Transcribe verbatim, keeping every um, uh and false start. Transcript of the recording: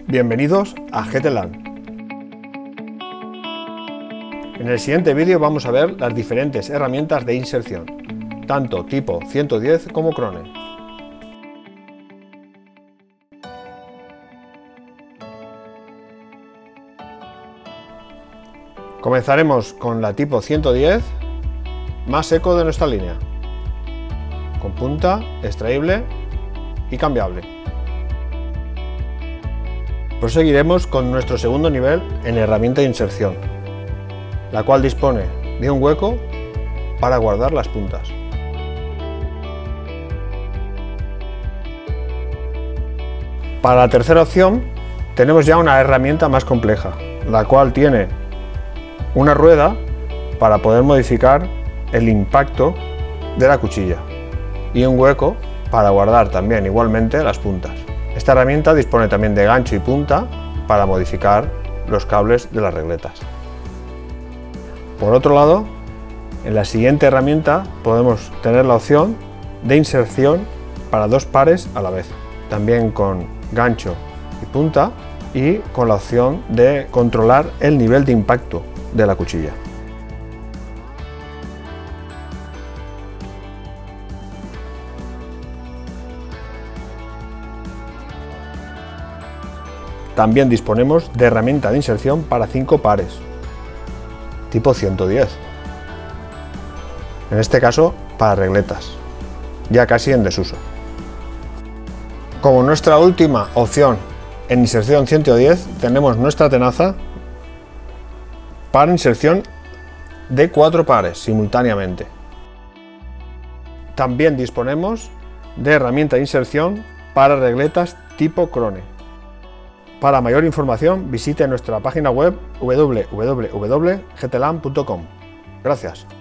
Bienvenidos a GTLAN. En el siguiente vídeo vamos a ver las diferentes herramientas de inserción, tanto tipo ciento diez como Krone. Comenzaremos con la tipo ciento diez, más eco de nuestra línea, con punta, extraíble y cambiable. Proseguiremos con nuestro segundo nivel en herramienta de inserción, la cual dispone de un hueco para guardar las puntas. Para la tercera opción tenemos ya una herramienta más compleja, la cual tiene una rueda para poder modificar el impacto de la cuchilla y un hueco para guardar también igualmente las puntas. Esta herramienta dispone también de gancho y punta para modificar los cables de las regletas. Por otro lado, en la siguiente herramienta podemos tener la opción de inserción para dos pares a la vez, también con gancho y punta y con la opción de controlar el nivel de impacto de la cuchilla. También disponemos de herramienta de inserción para cinco pares, tipo ciento diez. En este caso para regletas, ya casi en desuso. Como nuestra última opción en inserción ciento diez tenemos nuestra tenaza para inserción de cuatro pares simultáneamente. También disponemos de herramienta de inserción para regletas tipo Krone. Para mayor información visite nuestra página web w w w punto g t lan punto com. Gracias.